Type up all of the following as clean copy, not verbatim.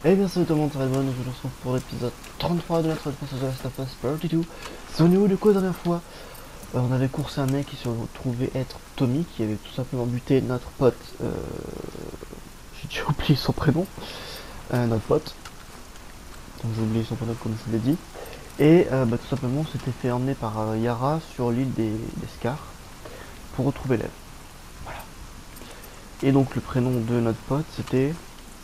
Eh bien salut tout le monde, c'est Redmond, je vous retrouve pour l'épisode 33 de notre podcast de Last of Us Part 2. C'est au niveau de quoi la dernière fois on avait coursé un mec qui se trouvait être Tommy, qui avait tout simplement buté notre pote, j'ai déjà oublié son prénom, notre pote, donc j'ai oublié son prénom comme je vous l'ai dit, et tout simplement on s'était fait emmener par Yara sur l'île des Scars pour retrouver l'Ève. Voilà. Et donc le prénom de notre pote c'était...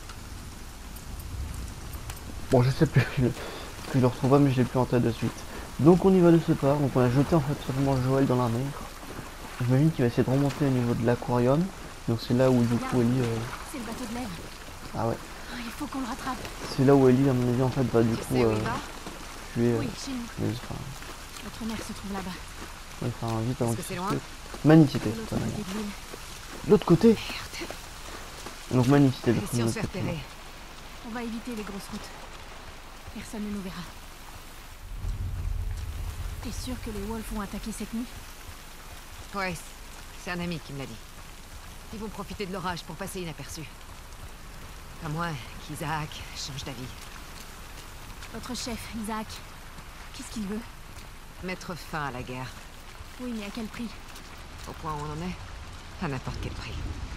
Bon je sais plus, que je le retrouve pas mais je l'ai plus en tête de suite. Donc on y va de ce pas, donc on a jeté en fait simplement Joël dans la mer. J'imagine qu'il va essayer de remonter au niveau de l'aquarium. Donc c'est là où du coup Ellie... C'est le bateau de l'Ève. Ah ouais. Oh, il faut qu'on le rattrape. C'est là où Ellie à mon avis en fait va du Tu coup sais où il va? tuer... Oui, chez nous. enfin, Notre mère se trouve là-bas. ouais, enfin vite avant Est-ce que c'est loin? Manicité, De l'autre totalement. côté de l'île. L'autre côté. Merde. Donc Manicité, le Et si premier on se fait côté. repérer? On va éviter les grosses routes. Personne ne nous verra. T'es sûr que les Wolves vont attaquer cette nuit? Ouais, c'est un ami qui me l'a dit. Ils vont profiter de l'orage pour passer inaperçus. À moins qu'Isaac change d'avis. Notre chef, Isaac. Qu'est-ce qu'il veut? Mettre fin à la guerre. Oui, mais à quel prix? Au point où on en est, à n'importe quel prix.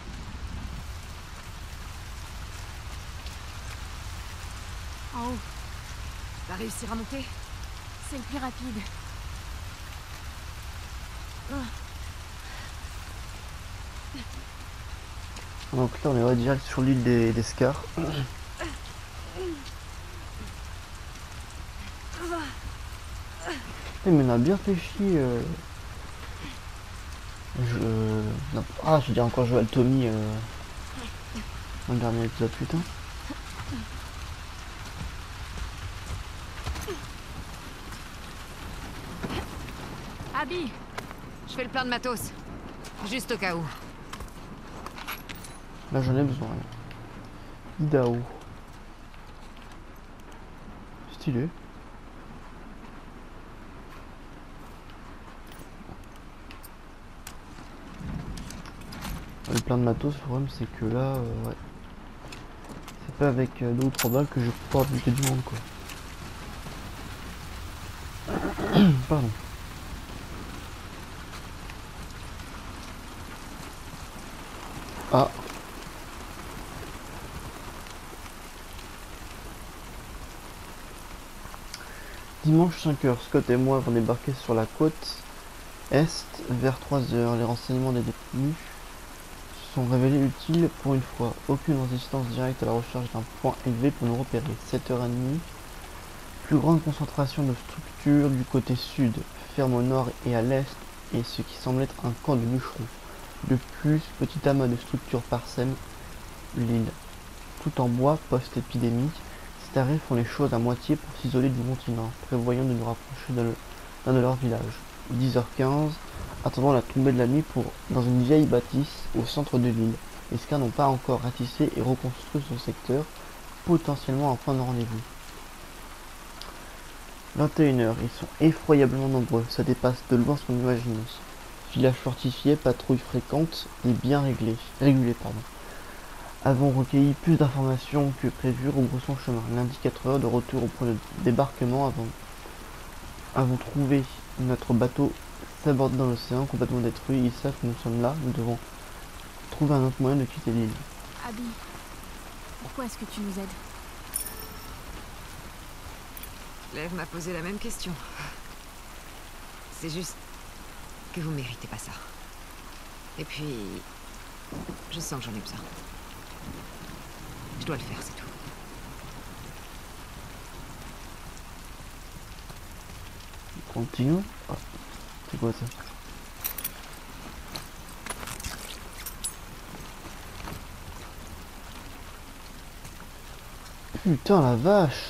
En haut, Va réussir à monter? c'est le plus rapide. Donc là on est ouais, direct sur l'île des Scars. Eh, mais on a bien fait chier. Non. Ah, je veux dire encore Joël Tommy dans le dernier épisode, putain. Abby! Je fais le plein de matos. Juste au cas où. Là j'en ai besoin. Idaho. Stylé. Le plein de matos, le problème c'est que là, ouais. C'est pas avec 2 ou 3 balles que je vais pouvoir buter du monde quoi. Pardon. Ah. Dimanche 5h, Scott et moi avons débarqué sur la côte est vers 3h. Les renseignements des détenus se sont révélés utiles pour une fois. Aucune résistance directe à la recherche d'un point élevé pour nous repérer. 7h30. Plus grande concentration de structures du côté sud, ferme au nord et à l'est, et ce qui semble être un camp de bûcherons. De plus, petit amas de structures parsèment l'île. Tout en bois post-épidémique, ces tarés font les choses à moitié pour s'isoler du continent, prévoyant de nous rapprocher d'un de leurs villages. 10h15, attendant la tombée de la nuit dans une vieille bâtisse au centre de l'île. Les Scars n'ont pas encore ratissé et reconstruit son secteur, potentiellement un point de rendez-vous. 21h, ils sont effroyablement nombreux, ça dépasse de loin ce qu'on imagine. Village fortifié, patrouille fréquente et bien régulée. Avons recueilli plus d'informations que prévu, rebroussons chemin. L'indicateur de retour au point de débarquement avons trouvé notre bateau s'aborder dans l'océan, complètement détruit. Ils savent que nous sommes là, nous devons trouver un autre moyen de quitter l'île. Abby, pourquoi est-ce que tu nous aides? L'Ève m'a posé la même question. C'est juste que vous méritez pas ça. Et puis, je sens que j'en ai besoin. Je dois le faire, c'est tout. Continue. Ah, c'est quoi ça? Putain la vache!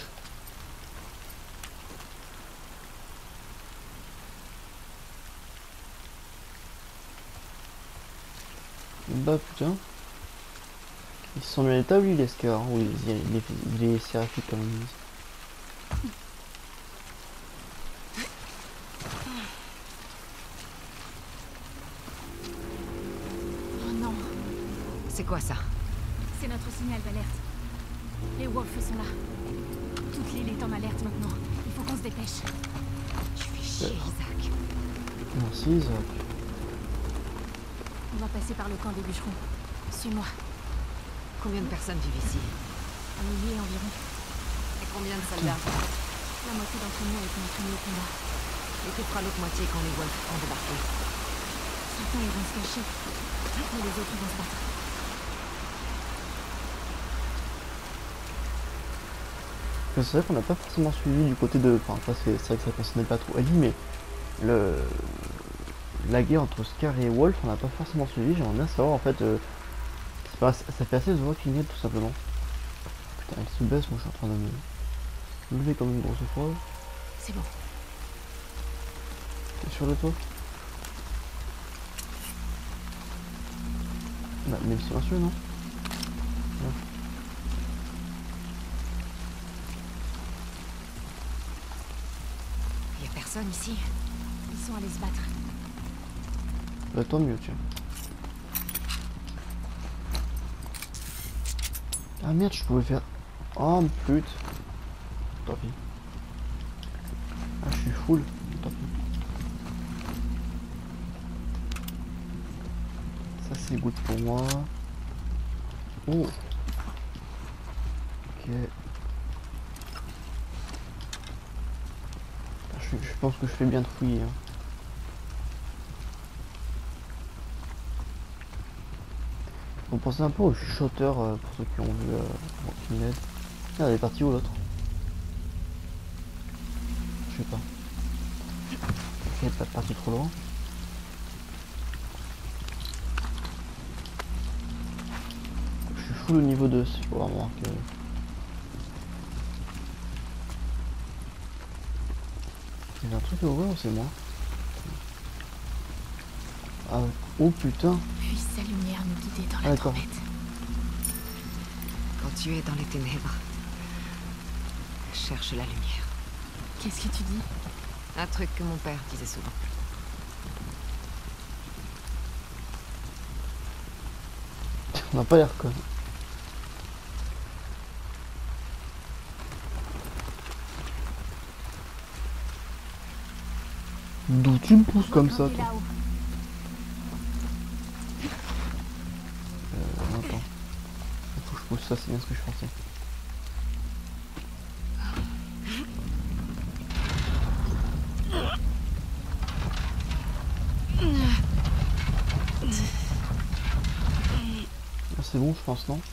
Bah putain. Ils sont bien établis les Scars, hein. Oui, il est séraphique comme ils disent. Oh non, C'est quoi ça? c'est notre signal d'alerte. Les Wolves sont là. Toute l'île est en alerte maintenant. Il faut qu'on se dépêche. Tu fais chier, Isaac. Merci Isaac. On va passer par le camp des bûcherons. Suis-moi. Combien de personnes vivent ici? 1 millier environ. Et combien de soldats? La moitié d'entre nous a été entraînée au combat. Et que fera l'autre moitié quand les Wolves vont débarquer? Certains iront se cacher. Mais les autres vont se battre. C'est vrai qu'on n'a pas forcément suivi du côté de... Enfin, ça c'est vrai que ça concernait pas trop Ellie, mais la guerre entre Scar et Wolf, on n'a pas forcément suivi. J'aimerais bien savoir en fait... ça fait assez de Walking Dead tout simplement. Putain, elle se baisse, moi je suis en train de me lever comme une grosse fois. C'est bon. T'es sur le toit? Bah, mais le silencieux, non? Ouais. Y a personne ici. Ils sont allés se battre. Bah tant mieux, tiens. Ah merde, je pouvais faire... Oh pute. Tant pis. Ah, je suis full. Tant pis. Ça c'est good pour moi. Oh. Ok. Je pense que je fais bien de fouiller. Hein. On pensait un peu au chuchoteur pour ceux qui ont vu Walking Dead. Ah, elle est partie où l'autre? Je sais pas. Elle est pas partie trop loin. Je suis full au niveau 2, il faut vraiment que... Il y a un truc à ouvrir ou c'est moi? Ah, oh putain! Puisse sa lumière nous guider dans Ah, la d'accord. tempête. Quand tu es dans les ténèbres, cherche la lumière. Qu'est-ce que tu dis? Un truc que mon père disait souvent. On n'a pas l'air con. D'où tu me pousses comme ça, Planqué toi? là-haut. Attends. Il faut que je pousse ça, c'est bien ce que je pensais. Ah, c'est bon, je pense, non?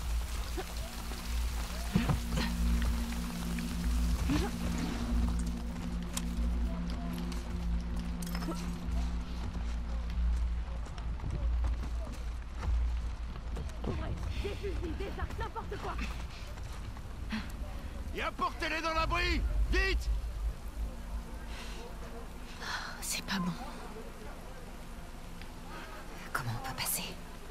Et apportez-les dans l'abri! Vite! C'est pas bon. Comment on peut passer?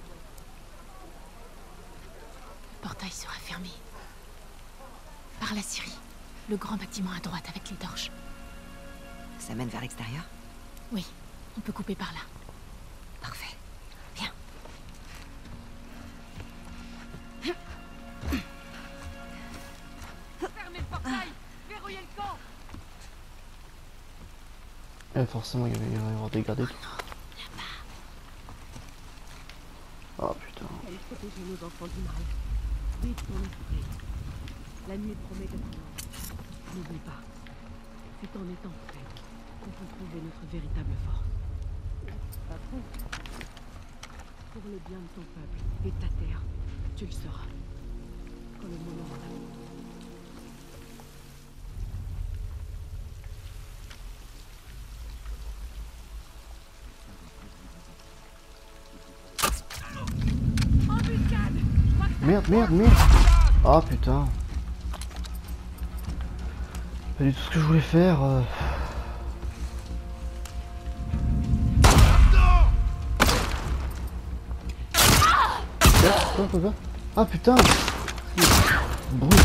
Le portail sera fermé. Par la scierie. Le grand bâtiment à droite avec les torches. Ça mène vers l'extérieur? Oui, on peut couper par là. Parfait. Viens. Fermez le portail! Verrouillez le camp! Forcément, il va y avoir des gardes et tout. Oh putain. Allez protéger nos enfants du mal. Vite ton esprit. La nuit promet d'être blanche. N'oublie pas, c'est en étant prêt qu'on peut trouver notre véritable force. Après, pour le bien de ton peuple et de ta terre, tu le seras. Quand le moment en arrive. Merde, merde, merde! Oh putain! Pas du tout ce que je voulais faire. Quoi? Ah putain! Bruit.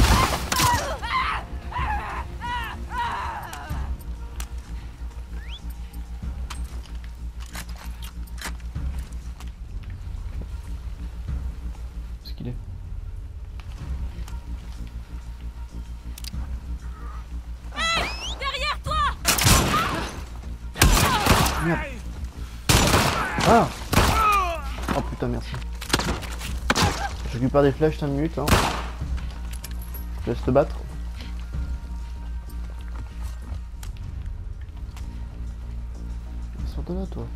Où est-ce qu'il est? Merde. Ah. Oh putain, merci. Je récupère des flèches 5 minutes hein. Je laisse te battre. Sors de là toi.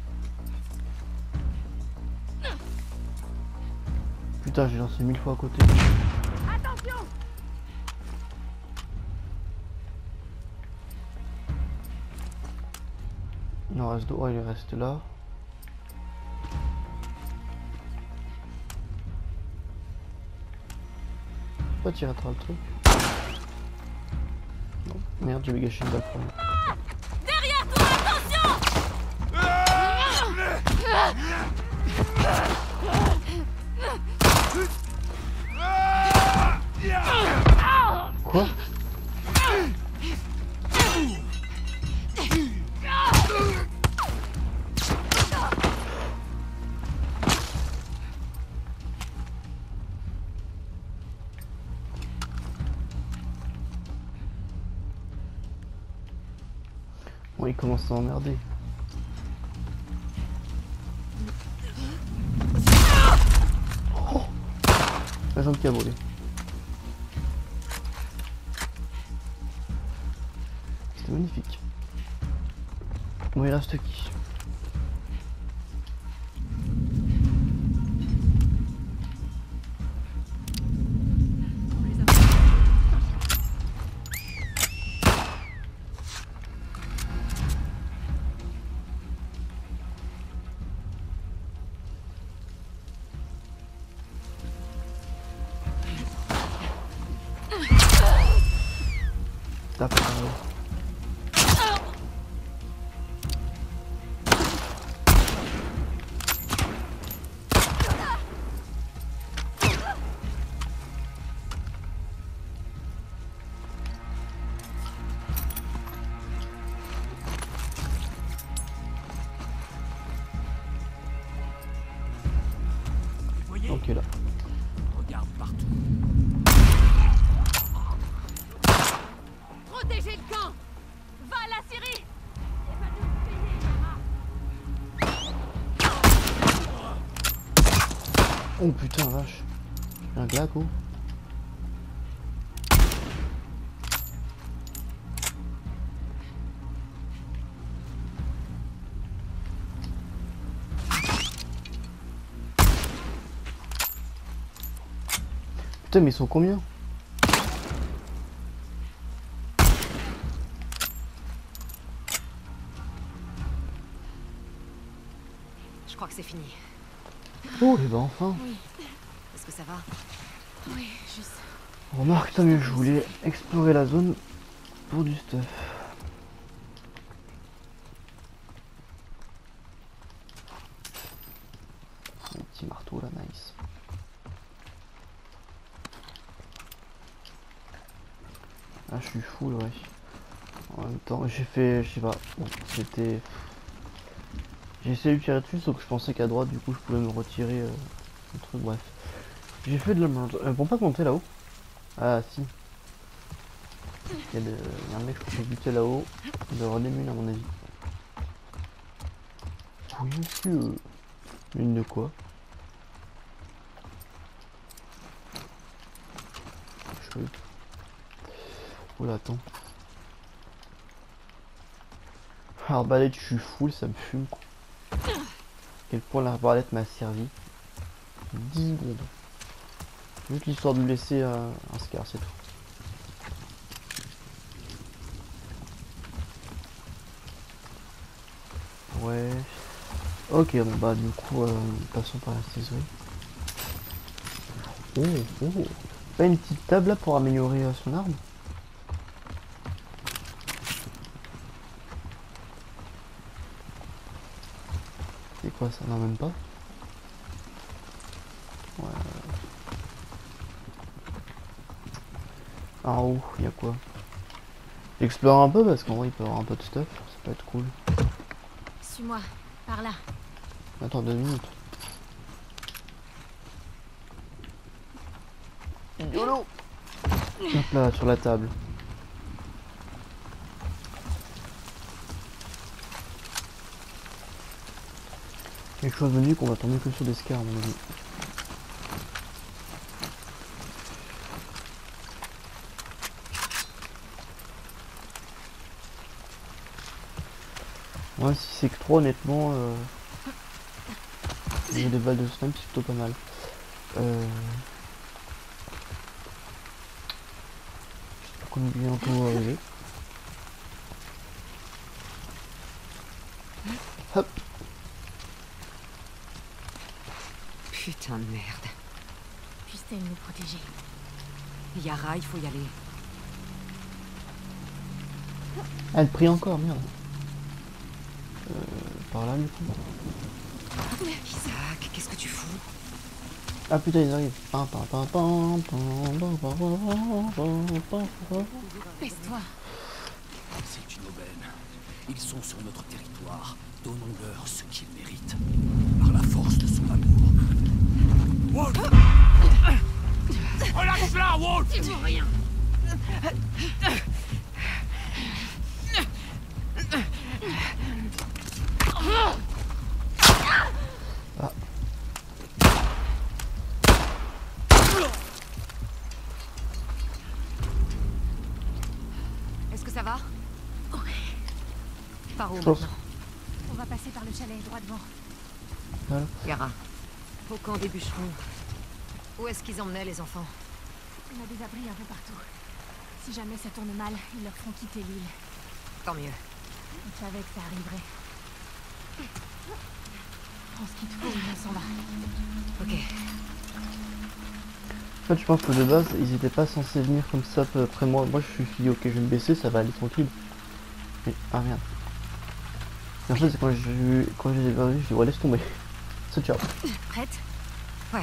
Putain, j'ai lancé 1000 fois à côté. Attention! Il en reste deux. Oh, il reste là. Pas tirer à travers le truc. Non, merde, j'ai gâché une balle pour moi. Derrière toi, attention! Quoi? Bon, il commence à m'emmerder. Oh, la jambe qui a volé. C'était magnifique. Bon, il reste qui? Tape par là. Ok là. Regarde partout. Protégez le camp! Va à la Syrie! Oh putain, vache. J'ai un glaco. Putain, mais ils sont combien? Je crois que c'est fini. Oh, et ben enfin. Est-ce que ça va? Oui, juste. Remarque, tant mieux, je voulais explorer la zone pour du stuff. Un petit marteau là, nice. Ah, je suis full, ouais. En même temps, j'ai fait, je sais pas, bon, c'était... J'ai essayé de tirer dessus, sauf que je pensais qu'à droite, du coup, je pouvais me retirer le truc, bref. J'ai fait de la merde. Pour pas monter là-haut. Ah, si. Il y a un mec qui peut buter là-haut. Il doit avoir des mines à mon avis. Oui, monsieur. Mine de quoi? Je... Oh là, attends. Arbalète, je suis full, ça me fume. Quel point l'arbalète m'a servi? 10 secondes. Juste l'histoire de me laisser un scar, c'est tout. Ouais. Ok, bon bah du coup, passons par la ciserie. Oh, oh. Pas une petite table là pour améliorer son arme? C'est quoi ça? Non, même pas. Ouais. En haut, il y a quoi? J'explore un peu parce qu'en vrai il peut y avoir un peu de stuff, ça peut être cool. Suis-moi, par là. Attends 2 minutes. YOLO! Hop là, sur la table. Quelque chose de nu qu'on va tomber que sur des scars à mon avis. Ouais, si c'est que 3 honnêtement, il y a des balles de snipe, c'est plutôt pas mal. Je sais pas combien on va arriver. Hop. Putain de merde. Puisse-t-elle nous protéger? Yara, il faut y aller. Elle prie encore, merde. Par là du coup. Isaac, qu'est-ce que tu fous? Ah putain, ils arrivent. Baisse-toi. C'est une aubaine. Ils sont sur notre territoire. Donnons-leur ce qu'ils méritent. Par la force de son amour. Wolf! Relâche-la, Wolf! Tu vaux rien. Est-ce que ça va? Ouais. Par où Je pense. maintenant? On va passer par le chalet, droit devant. Voilà. Yara, au camp des bûcherons. Où est-ce qu'ils emmenaient les enfants? On a des abris un peu partout. Si jamais ça tourne mal, ils leur feront quitter l'île. Tant mieux. On savait que ça arriverait. Prends ce qu'il te faut et on s'en va. Ok. En fait, je pense que de base, ils étaient pas censés venir comme ça après moi. Moi, je suis dit, ok, je vais me baisser, ça va aller tranquille. Mais, ah merde. Et en fait, c'est quand je les ai vus, je dis, ouais, laisse tomber. C'est ciao. Prête? Ouais.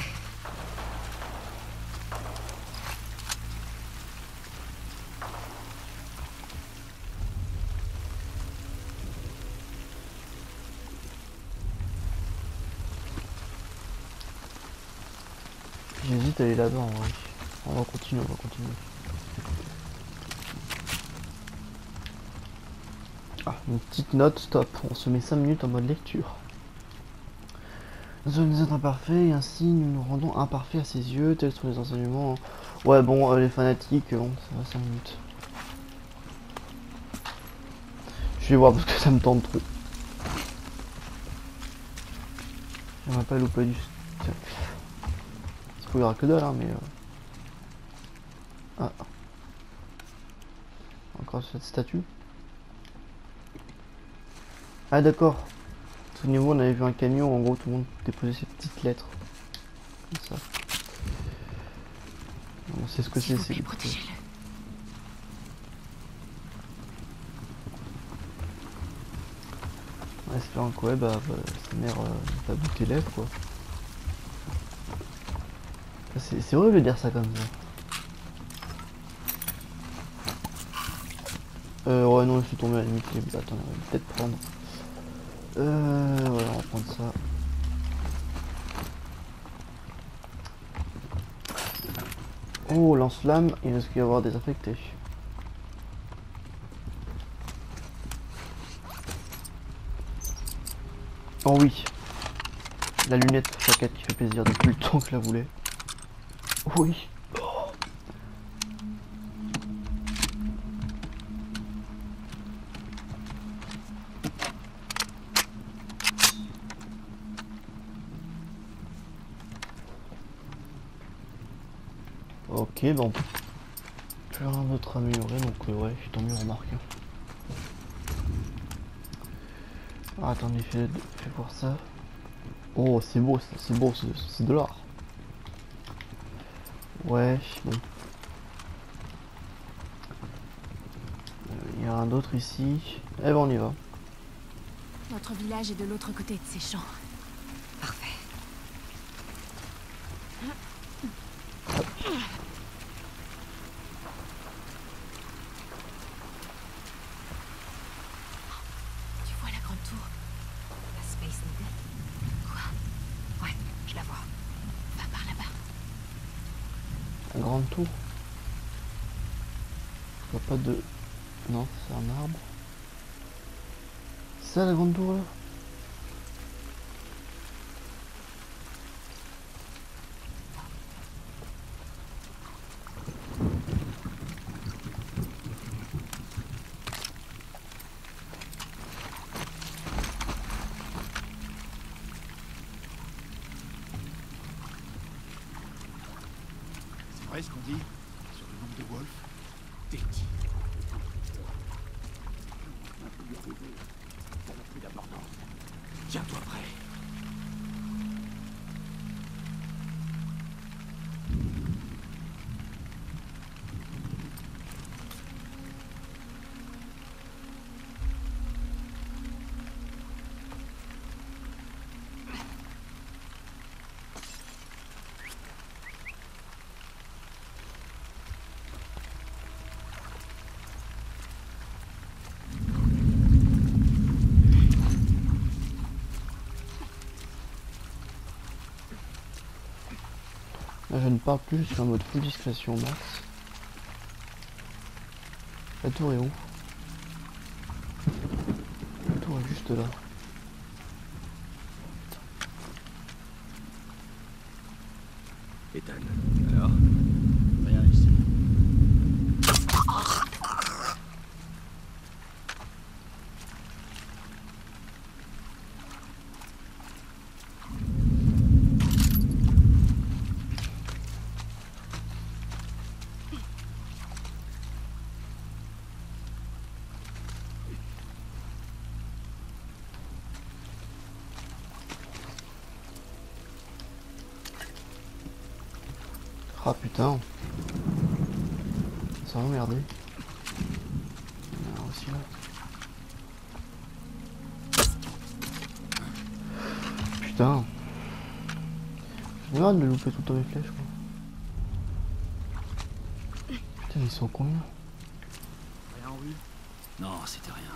J'hésite à aller là-bas en vrai. On va continuer, on va continuer. Ah, une petite note, stop. On se met 5 minutes en mode lecture. Nous sommes des êtres imparfaits et ainsi nous nous rendons imparfaits à ses yeux. Tels sont les enseignements. Ouais, bon, les fanatiques, bon, ça va 5 minutes. Je vais voir parce que ça me tente trop. J'aimerais pas louper du. Il y aura que dalle, hein, mais ah. Encore cette statue. Ah d'accord. Souvenez-vous, on avait vu un camion, en gros tout le monde déposait ses petites lettres. Comme ça. On sait ce que S'il c'est. vous plaît, protégez-le. En espérant que ouais, bah sa mère pas bout tes lèvres quoi. C'est horrible de dire ça comme ça. Ouais non, je suis tombé à la limite. Attends, on va peut-être prendre. Voilà, on va prendre ça. Oh, lance-flamme, il risque d'y avoir des infectés. Oh oui. La lunette plaquette qui fait plaisir depuis le temps que je la voulais. Oui. Ok, bon. Plus rien d'autre amélioré, donc ouais, tant mieux, remarque. Ah, attendez, fais voir ça. Oh, c'est beau, c'est beau, c'est de l'art. Ouais, bon. Il y a un d'autre ici. Eh ben, on y va. Notre village est de l'autre côté de ces champs. Parfait. Tu vois la grande tour? La Space Needle? Quoi? Ouais, je la vois. Va par là-bas. La grande tour. Je vois pas de... Non, c'est un arbre. C'est ça la grande tour là? vrai ce qu'on dit sur le nombre de Wolf? T'es qui? Ça n'a plus d'importance. Tiens-toi prêt. Là, je ne parle plus, je suis en mode full discrétion max. La tour est où? La tour est juste là. Ethan, alors? Rien ici. Ah putain. Ça va emmerder. Ah, aussi là. Putain. J'ai marre de louper tout le temps les flèches quoi. Putain ils sont combien? Rien en vue. Non, c'était rien.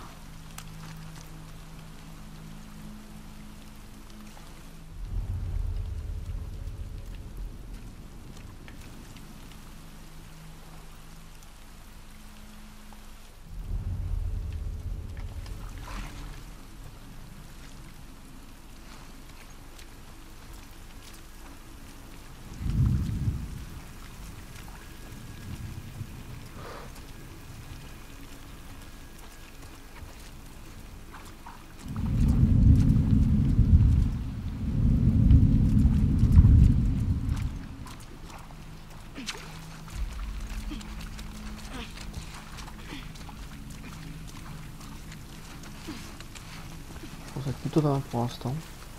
Je pense être plutôt pas mal pour l'instant.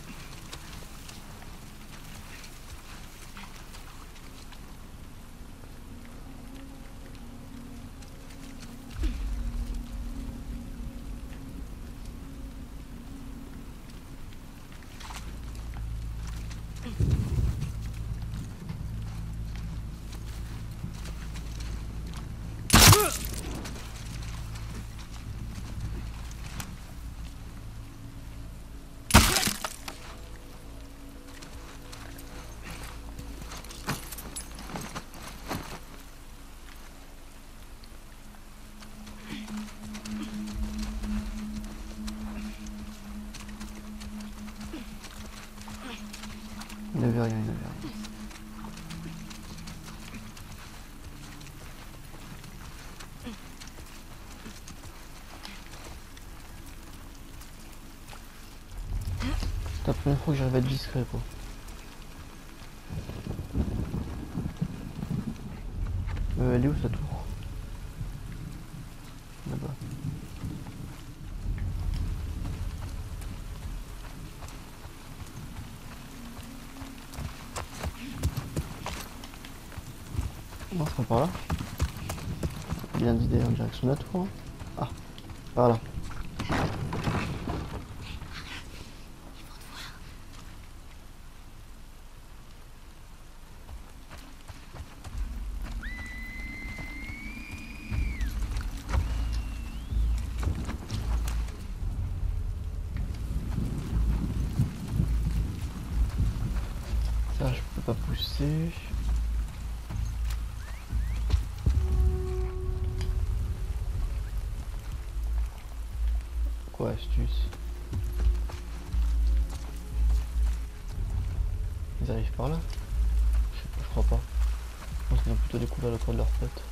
Il n'avait rien, il n'avait rien. C'est la première fois que j'arrive à être discret quoi. Elle est où sa tour? Là-bas. On sera par là. Bien d'idée en direction de la tour. Hein. Ah, par là. Ça, je peux pas pousser. Quoi, astuce? Ils arrivent par là? Je sais pas, je crois pas. Je pense qu'ils ont plutôt découvert le corps de leur pote.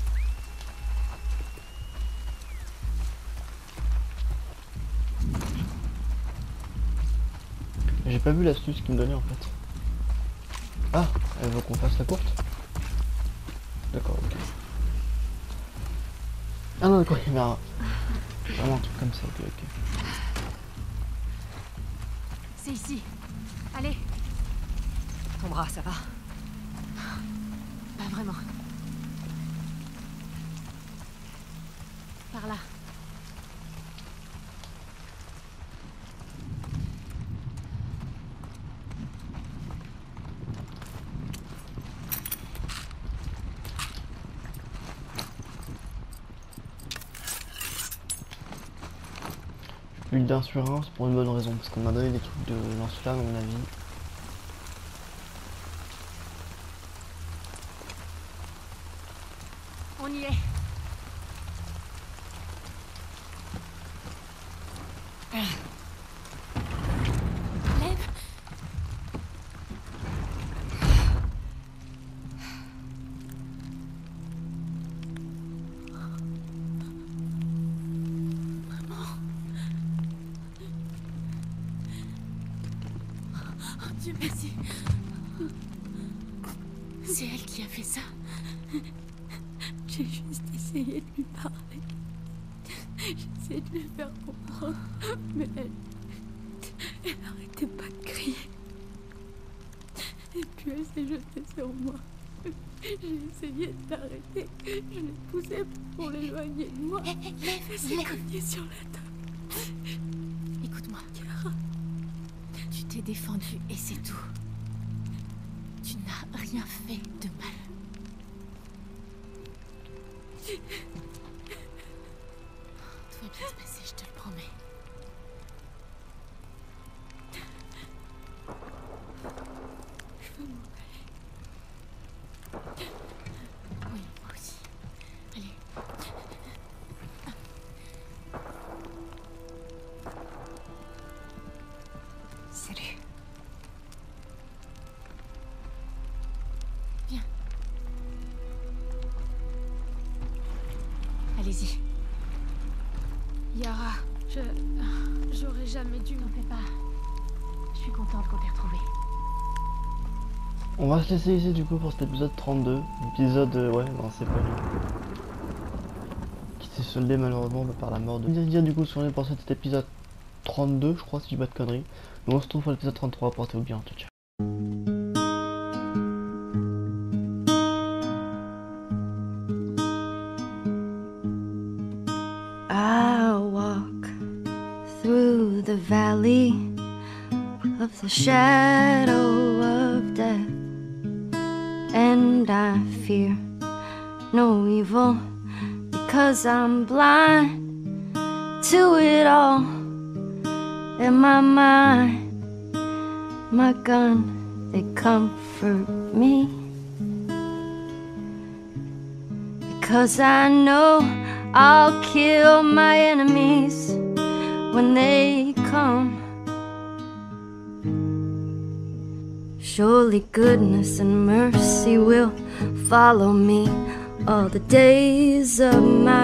J'ai pas vu l'astuce qu'ils me donnait en fait. Ah, elle veut qu'on fasse la courte? D'accord, ok. Ah non, d'accord, il y avait vraiment un truc comme ça, ok, ok. C'est ici. Allez. Ton bras, ça va? Pas vraiment. Par là. Bulle d'assurance pour une bonne raison, parce qu'on m'a donné des trucs de lance-flamme à mon avis. On y est. Lève. Oh Dieu merci. C'est elle qui a fait ça. J'ai juste essayé de lui parler. J'essayais de lui faire comprendre. Mais elle arrêtait pas de crier. Et puis elle s'est jetée sur moi. J'ai essayé de l'arrêter. Je l'ai poussée pour l'éloigner de moi. Elle s'est cognée sur la table. Écoute-moi. Tu t'es défendue et c'est tout. Tu n'as rien fait de mal. Tout va bien se passer, je te le promets. Je veux m'en aller. Oui, moi aussi. Allez. Salut. Viens. Allez-y. Yara, j'aurais jamais dû. T'en fais pas. Je suis contente qu'on t'ait retrouvée. On va se laisser ici du coup pour cet épisode 32. Épisode, ouais, non c'est pas lui. Qui s'est soldé malheureusement par la mort de... Dire du coup si on est pour cet épisode 32, je crois, si je dis pas de conneries. Nous on se retrouve pour l'épisode 33, portez-vous bien, ciao ciao. I'll walk through the valley of the shadow of death, and I fear no evil because I'm blind to it all. In my mind, my gun, they comfort me, because I know I'll kill my enemies when they come. Surely goodness and mercy will follow me all the days of my